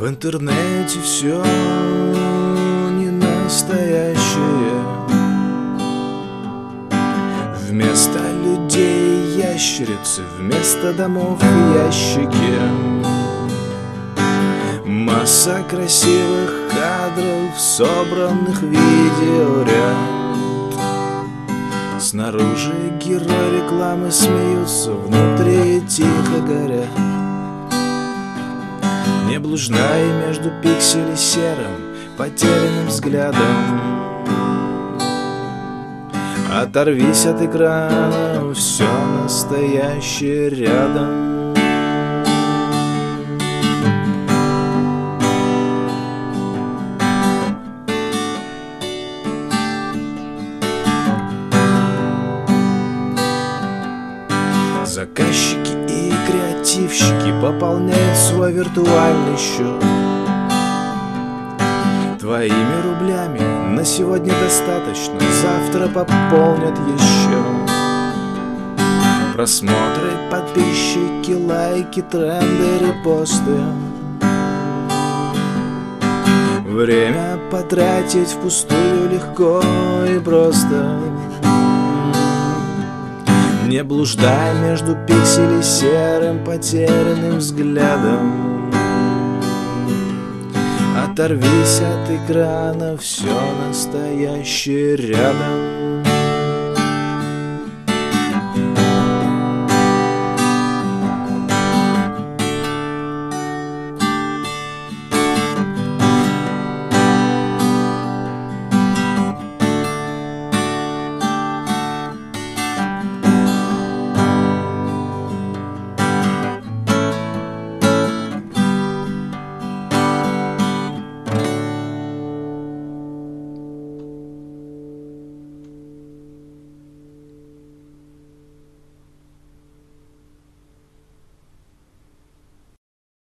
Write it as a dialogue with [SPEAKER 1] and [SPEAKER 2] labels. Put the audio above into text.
[SPEAKER 1] В интернете все не настоящее. Вместо людей ящерицы, вместо домов ящики. Масса красивых кадров, собранных в видеоряд. Снаружи герои рекламы смеются, внутри тихо горят. Не блуждай между пикселей серым, потерянным взглядом. Оторвись от экрана, все настоящее рядом. Заказчики и креативщики пополняют свой виртуальный счет. Твоими рублями на сегодня достаточно, завтра пополнят еще. Просмотры, подписчики, лайки, тренды, репосты. Время потратить впустую легко и просто. Не блуждай между пикселей серым, потерянным взглядом. Оторвись от экрана, все настоящее рядом.